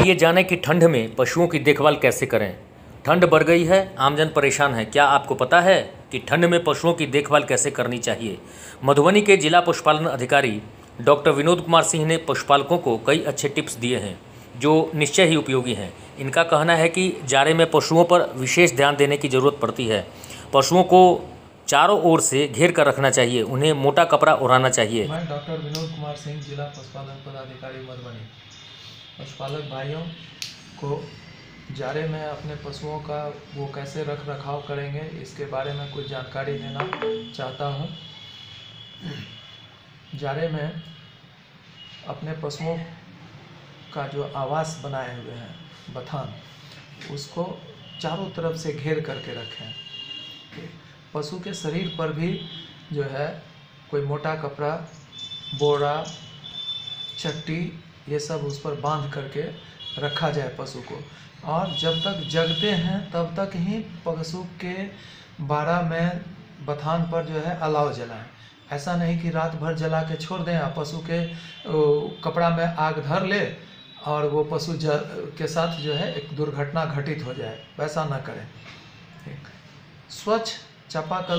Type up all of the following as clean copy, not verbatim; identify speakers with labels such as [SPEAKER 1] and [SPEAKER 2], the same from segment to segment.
[SPEAKER 1] आइए जानें कि ठंड में पशुओं की देखभाल कैसे करें। ठंड बढ़ गई है, आमजन परेशान है। क्या आपको पता है कि ठंड में पशुओं की देखभाल कैसे करनी चाहिए? मधुबनी के जिला पशुपालन अधिकारी डॉक्टर विनोद कुमार सिंह ने पशुपालकों को कई अच्छे टिप्स दिए हैं जो निश्चय ही उपयोगी हैं। इनका कहना है कि जाड़े में पशुओं पर विशेष ध्यान देने की ज़रूरत पड़ती है। पशुओं को चारों ओर से घेर कर रखना चाहिए, उन्हें मोटा कपड़ा ओढ़ाना चाहिए।
[SPEAKER 2] मैं डॉक्टर विनोद कुमार सिंह, जिला पशुपालन पदाधिकारी मधुबनी। पशुपालक भाइयों को जाड़े में अपने पशुओं का वो कैसे रख रखाव करेंगे, इसके बारे में कुछ जानकारी देना चाहता हूँ। जाड़े में अपने पशुओं का जो आवास बनाए हुए हैं, बथान, उसको चारों तरफ से घेर करके रखें। पशु के शरीर पर भी जो है कोई मोटा कपड़ा, बोरा, चट्टी, ये सब उस पर बांध करके रखा जाए पशु को। और जब तक जगते हैं तब तक ही पशु के बाड़ा में बथान पर जो है अलाव जलाएं। ऐसा नहीं कि रात भर जला के छोड़ दें और पशु के कपड़ा में आग धर ले और वो पशु के साथ जो है एक दुर्घटना घटित हो जाए, वैसा न करें। स्वच्छ चापाकल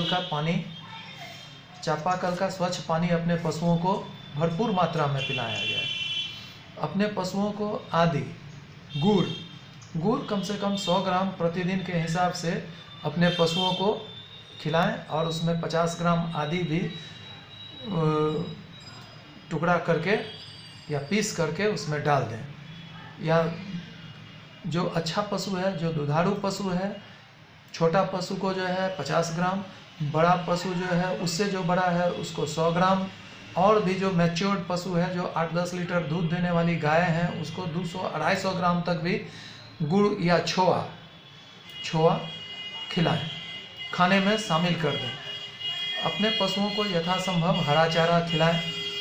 [SPEAKER 2] का स्वच्छ पानी अपने पशुओं को भरपूर मात्रा में पिलाया जाए। अपने पशुओं को आदि गुड़ कम से कम 100 ग्राम प्रतिदिन के हिसाब से अपने पशुओं को खिलाएं और उसमें 50 ग्राम आदि भी टुकड़ा करके या पीस करके उसमें डाल दें। या जो अच्छा पशु है, जो दुधारू पशु है, छोटा पशु को जो है 50 ग्राम, बड़ा पशु जो है उससे जो बड़ा है उसको 100 ग्राम, और भी जो मैच्योर्ड पशु है, जो 8-10 लीटर दूध देने वाली गाय हैं, उसको 200-250 ग्राम तक भी गुड़ या छोआ खिलाएं, खाने में शामिल कर दें। अपने पशुओं को यथासंभव हरा चारा खिलाएं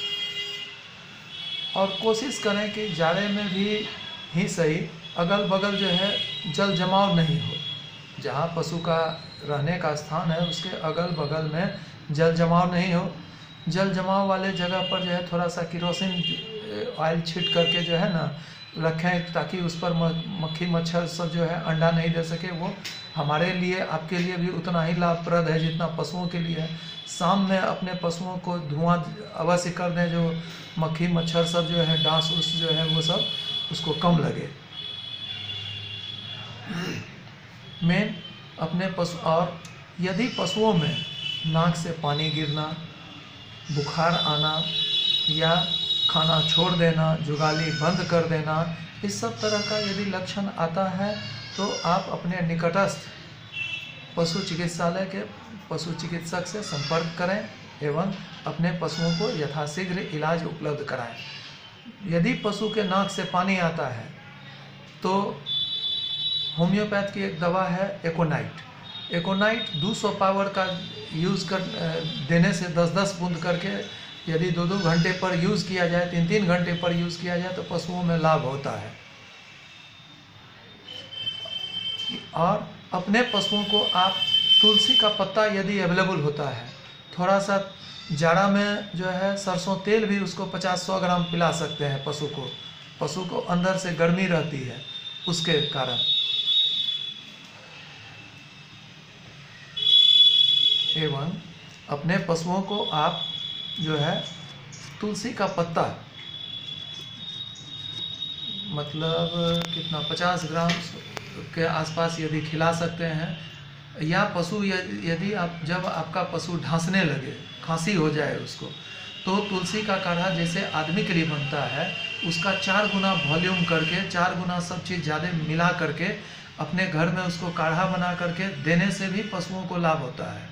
[SPEAKER 2] और कोशिश करें कि जाड़े में भी ही सही अगल बगल जो है जल जमाव नहीं हो। जहाँ पशु का रहने का स्थान है उसके अगल बगल में जल जमाव नहीं हो। जल जमाव वाले जगह पर जो है थोड़ा सा केरोसिन ऑयल छीट करके जो है ना रखें, ताकि उस पर मक्खी मच्छर सब जो है अंडा नहीं दे सके। वो हमारे लिए, आपके लिए भी उतना ही लाभप्रद है जितना पशुओं के लिए है। शाम में अपने पशुओं को धुआं अवश्य कर दें, जो मक्खी मच्छर सब जो है, डांस उस जो है वो सब उसको कम लगे। मेन अपने पशु, और यदि पशुओं में नाक से पानी गिरना, बुखार आना या खाना छोड़ देना, जुगाली बंद कर देना, इस सब तरह का यदि लक्षण आता है तो आप अपने निकटस्थ पशु चिकित्सालय के पशु चिकित्सक से संपर्क करें एवं अपने पशुओं को यथाशीघ्र इलाज उपलब्ध कराएं। यदि पशु के नाक से पानी आता है तो होम्योपैथ की एक दवा है एकोनाइट 200 पावर का यूज़ कर देने से 10-10 बूंद करके यदि 2-2 घंटे पर यूज़ किया जाए, 3-3 घंटे पर यूज़ किया जाए तो पशुओं में लाभ होता है। और अपने पशुओं को आप तुलसी का पत्ता यदि अवेलेबल होता है, थोड़ा सा जाड़ा में जो है सरसों तेल भी उसको 50-100 ग्राम पिला सकते हैं पशु को अंदर से गर्मी रहती है उसके कारण। एवं अपने पशुओं को आप जो है तुलसी का पत्ता, मतलब कितना 50 ग्राम के आसपास यदि खिला सकते हैं। या पशु यदि आप, जब आपका पशु ढांसने लगे, खांसी हो जाए उसको, तो तुलसी का काढ़ा जैसे आदमी के लिए बनता है उसका 4 गुना वॉल्यूम करके, 4 गुना सब चीज़ ज़्यादा मिला करके अपने घर में उसको काढ़ा बना करके देने से भी पशुओं को लाभ होता है।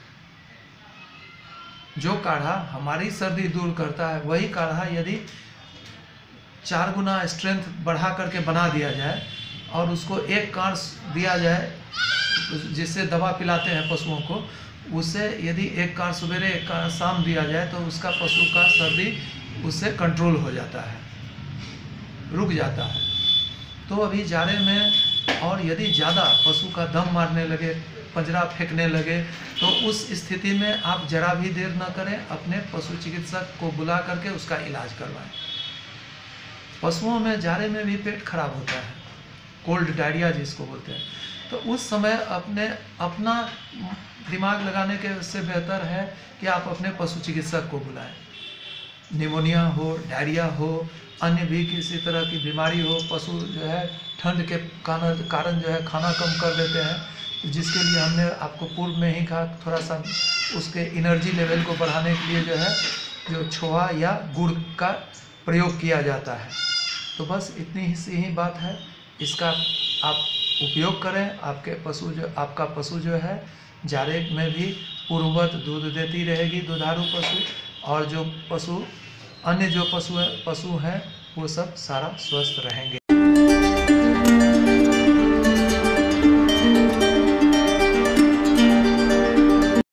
[SPEAKER 2] जो काढ़ा हमारी सर्दी दूर करता है, वही काढ़ा यदि 4 गुना स्ट्रेंथ बढ़ा करके बना दिया जाए और उसको एक काढ़ दिया जाए, जिससे दवा पिलाते हैं पशुओं को, उससे यदि एक काढ़ सवेरे एक काढ़ शाम दिया जाए तो उसका पशु का सर्दी उससे कंट्रोल हो जाता है, रुक जाता है। तो अभी जाड़े में और यदि ज़्यादा पशु का दम मारने लगे, पंजरा फेंकने लगे, तो उस स्थिति में आप जरा भी देर न करें, अपने पशु चिकित्सक को बुला करके उसका इलाज करवाएं। पशुओं में जाड़े में भी पेट खराब होता है, कोल्ड डायरिया जिसको बोलते हैं। तो उस समय अपना दिमाग लगाने के से बेहतर है कि आप अपने पशु चिकित्सक को बुलाएं। निमोनिया हो, डायरिया हो, अन्य भी किसी तरह की बीमारी हो, पशु जो है ठंड के कारण जो है खाना कम कर देते हैं, जिसके लिए हमने आपको पूर्व में ही कहा थोड़ा सा उसके एनर्जी लेवल को बढ़ाने के लिए जो है जो छोहा या गुड़ का प्रयोग किया जाता है। तो बस इतनी सी ही बात है, इसका आप उपयोग करें। आपका पशु जो है जाड़े में भी पूर्ववत दूध देती रहेगी, दुधारू पशु, और जो अन्य पशु हैं वो सब सारा स्वस्थ रहेंगे।